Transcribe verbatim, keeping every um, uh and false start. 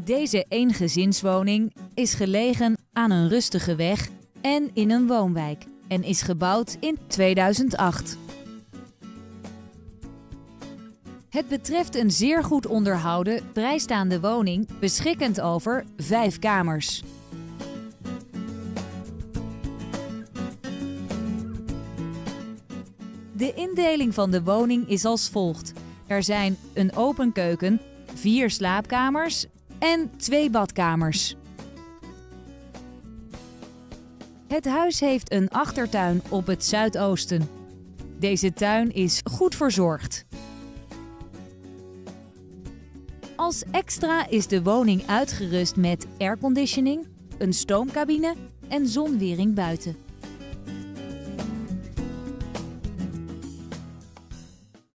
Deze eengezinswoning is gelegen aan een rustige weg en in een woonwijk en is gebouwd in tweeduizend acht. Het betreft een zeer goed onderhouden, vrijstaande woning beschikkend over vijf kamers. De indeling van de woning is als volgt. Er zijn een open keuken, vier slaapkamers en twee badkamers. Het huis heeft een achtertuin op het zuidoosten. Deze tuin is goed verzorgd. Als extra is de woning uitgerust met airconditioning, een stoomcabine en zonwering buiten.